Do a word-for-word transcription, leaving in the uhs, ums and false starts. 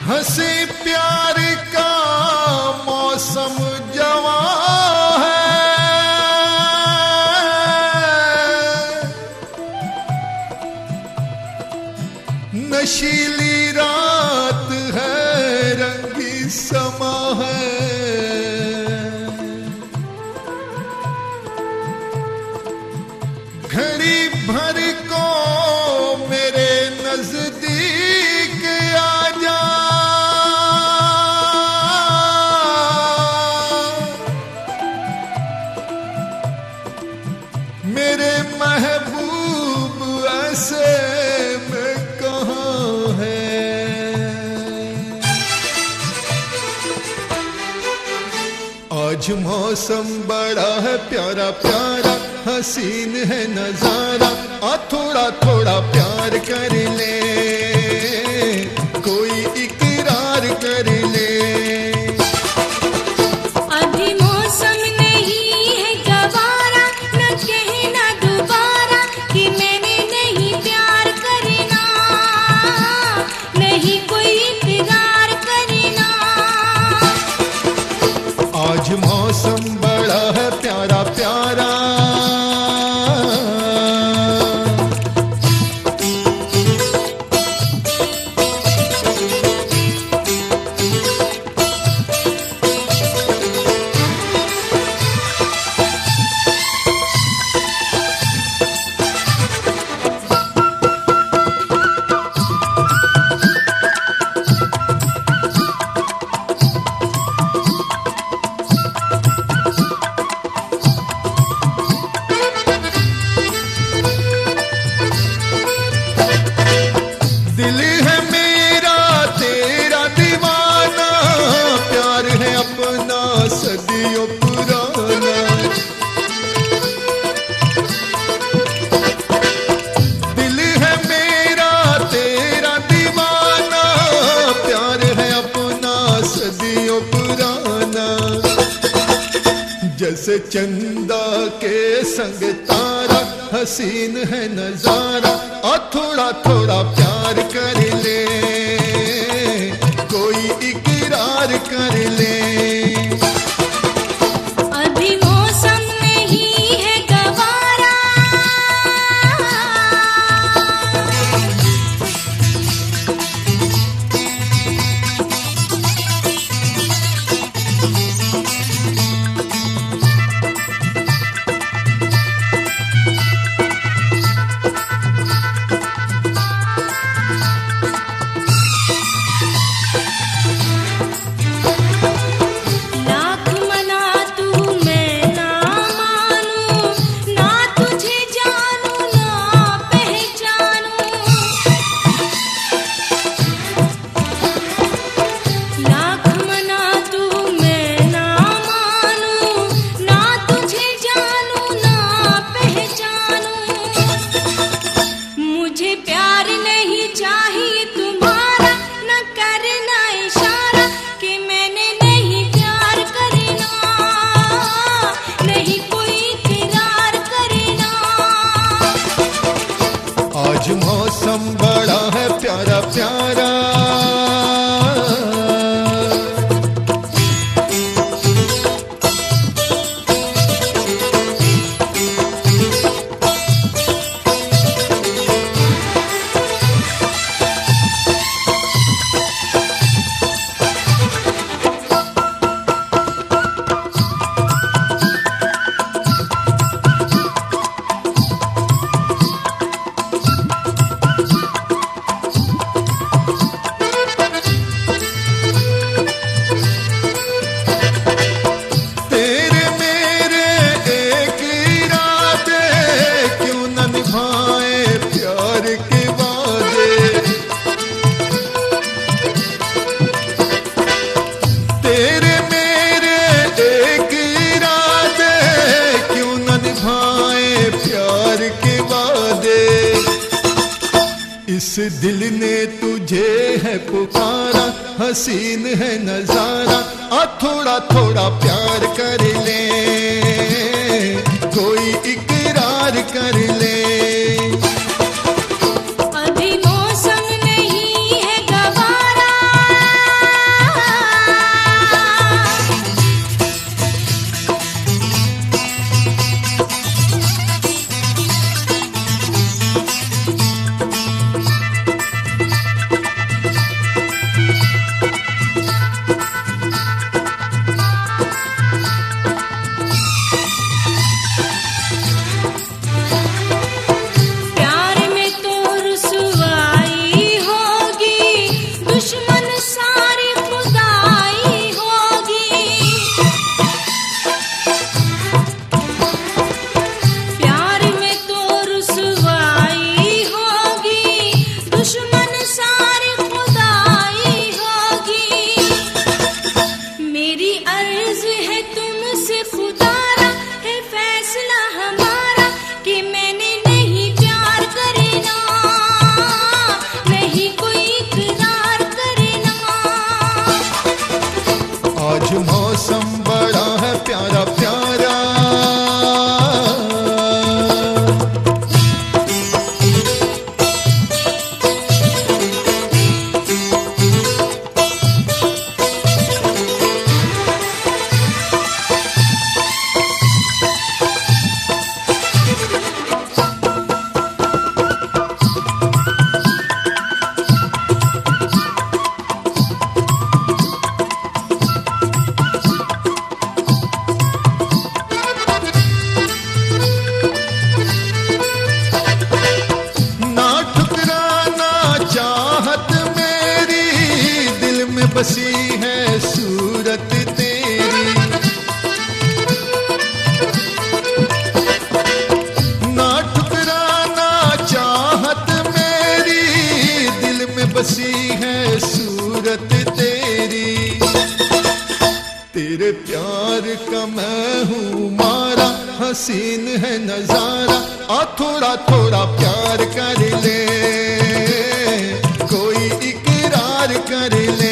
हंसी प्यार का मौसम जवां है, नशीली रात है, रंगी समा है। घड़ी भर को मेरे नजदीक आ जा, मेरे महबूब ऐसे में कहाँ है। आज मौसम बड़ा है प्यारा प्यारा, हसीन है नजारा, आ थोड़ा थोड़ा प्यार कर ले, कोई इकरार कर ले। अभी मौसम नहीं है गवारा, न कहना दोबारा कि मैंने नहीं प्यार करना, नहीं कोई इकरार करना। आज मौसम बड़ा है प्यारा प्यारा, दिल है मेरा तेरा दीवाना, प्यार है अपना सदियों पुराना। दिल है मेरा तेरा दीवाना, प्यार है अपना सदियों पुराना। जैसे चंदा के संग तारा, हसीन है नजारा, और थोड़ा थोड़ा प्यार कर ले, कोई इकरार कर ले। अभी मौसम नहीं है गवारा, लाख मना तू मैं ना मानूं, ना तुझे जानूं ना पहचानूं। लाख मना तू मैं ना मानूं, ना तुझे जानूं ना पहचानूं। मुझे प्यार नहीं चाहिए तुम्हारा, न करना इशारा कि मैंने नहीं प्यार करना, नहीं कोई इकरार करना। आज मौसम बड़ा है प्यारा प्यारा, तेरे मेरे एक इरादे, क्यों न निभाए प्यार के वादे। तेरे मेरे एक इरादे, क्यों न निभाए प्यार के वादे। इस दिल ने तुझे है पुकारा, हसीन है नजारा, आ थोड़ा थोड़ा प्यार कर ले, कोई इकरार कर ले। अभी मौसम नहीं है गवारा, मौसम बड़ा है प्यारा प्यारा। बसी है सूरत तेरी, ना ठुकराना चाहत मेरी, दिल में बसी है सूरत तेरी। तेरे प्यार का मैं हूँ मारा, हसीन है नजारा, आ थोड़ा थोड़ा प्यार कर ले, कोई इकरार कर ले।